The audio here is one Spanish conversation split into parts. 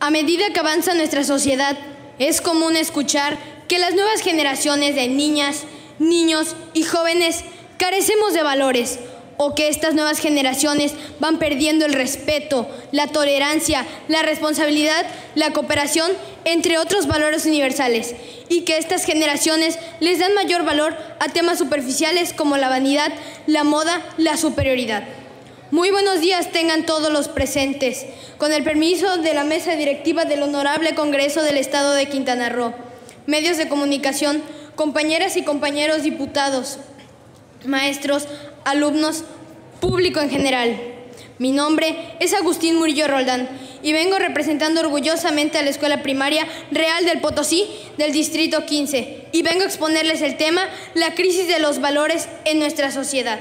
A medida que avanza nuestra sociedad, es común escuchar que las nuevas generaciones de niñas, niños y jóvenes carecemos de valores, o que estas nuevas generaciones van perdiendo el respeto, la tolerancia, la responsabilidad, la cooperación, entre otros valores universales, y que estas generaciones les dan mayor valor a temas superficiales como la vanidad, la moda, la superioridad. Muy buenos días tengan todos los presentes. Con el permiso de la mesa directiva del Honorable Congreso del Estado de Quintana Roo, medios de comunicación, compañeras y compañeros diputados, maestros, alumnos, público en general. Mi nombre es Agustín Murillo Roldán y vengo representando orgullosamente a la Escuela Primaria Real del Potosí del Distrito 15 y vengo a exponerles el tema, la crisis de los valores en nuestra sociedad.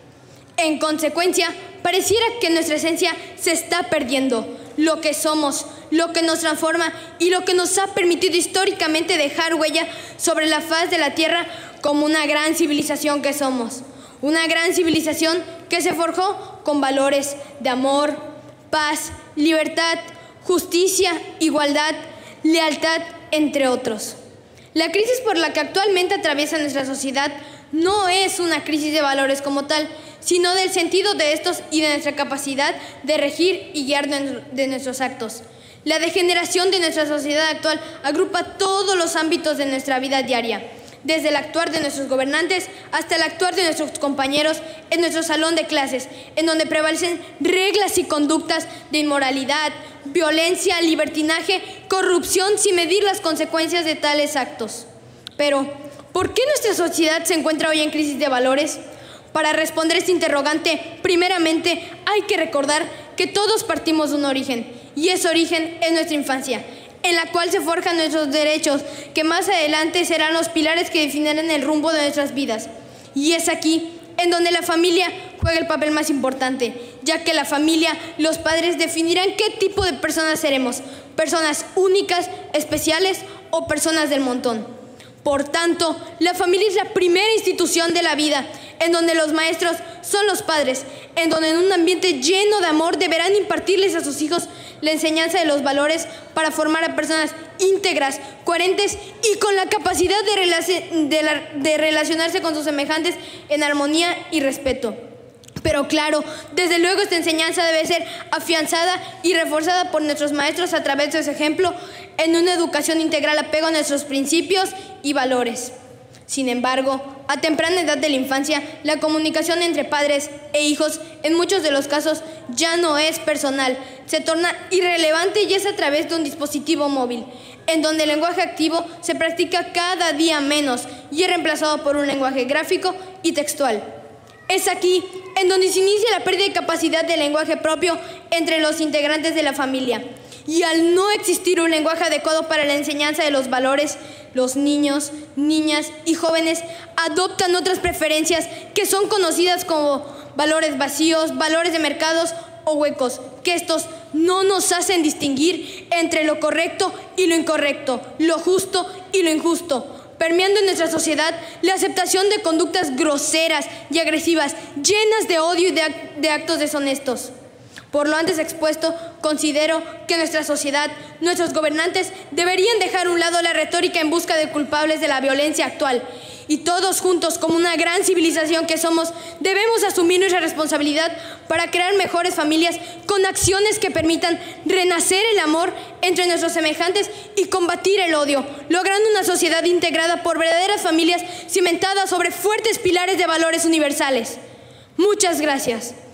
En consecuencia, pareciera que nuestra esencia se está perdiendo, lo que somos, lo que nos transforma y lo que nos ha permitido históricamente dejar huella sobre la faz de la tierra como una gran civilización que somos. Una gran civilización que se forjó con valores de amor, paz, libertad, justicia, igualdad, lealtad, entre otros. La crisis por la que actualmente atraviesa nuestra sociedad no es una crisis de valores como tal, sino del sentido de estos y de nuestra capacidad de regir y guiar de nuestros actos. La degeneración de nuestra sociedad actual agrupa todos los ámbitos de nuestra vida diaria, desde el actuar de nuestros gobernantes hasta el actuar de nuestros compañeros en nuestro salón de clases, en donde prevalecen reglas y conductas de inmoralidad, violencia, libertinaje, corrupción, sin medir las consecuencias de tales actos. Pero, ¿por qué nuestra sociedad se encuentra hoy en crisis de valores? Para responder este interrogante, primeramente hay que recordar que todos partimos de un origen, y ese origen es nuestra infancia, en la cual se forjan nuestros derechos, que más adelante serán los pilares que definirán el rumbo de nuestras vidas. Y es aquí en donde la familia juega el papel más importante, ya que la familia, los padres definirán qué tipo de personas seremos, personas únicas, especiales o personas del montón. Por tanto, la familia es la primera institución de la vida, en donde los maestros son los padres, en donde en un ambiente lleno de amor deberán impartirles a sus hijos la enseñanza de los valores para formar a personas íntegras, coherentes y con la capacidad de relacionarse con sus semejantes en armonía y respeto. Pero claro, desde luego esta enseñanza debe ser afianzada y reforzada por nuestros maestros a través de ese ejemplo en una educación integral apego a nuestros principios y valores. Sin embargo, a temprana edad de la infancia, la comunicación entre padres e hijos en muchos de los casos ya no es personal, se torna irrelevante y es a través de un dispositivo móvil, en donde el lenguaje activo se practica cada día menos y es reemplazado por un lenguaje gráfico y textual. Es aquí en donde se inicia la pérdida de capacidad de lenguaje propio entre los integrantes de la familia. Y al no existir un lenguaje adecuado para la enseñanza de los valores, los niños, niñas y jóvenes adoptan otras preferencias que son conocidas como valores vacíos, valores de mercados o huecos, que estos no nos hacen distinguir entre lo correcto y lo incorrecto, lo justo y lo injusto, permeando en nuestra sociedad la aceptación de conductas groseras y agresivas, llenas de odio y de actos deshonestos. Por lo antes expuesto, considero que nuestra sociedad, nuestros gobernantes, deberían dejar a un lado la retórica en busca de culpables de la violencia actual. Y todos juntos, como una gran civilización que somos, debemos asumir nuestra responsabilidad para crear mejores familias con acciones que permitan renacer el amor entre nuestros semejantes y combatir el odio, logrando una sociedad integrada por verdaderas familias cimentadas sobre fuertes pilares de valores universales. Muchas gracias.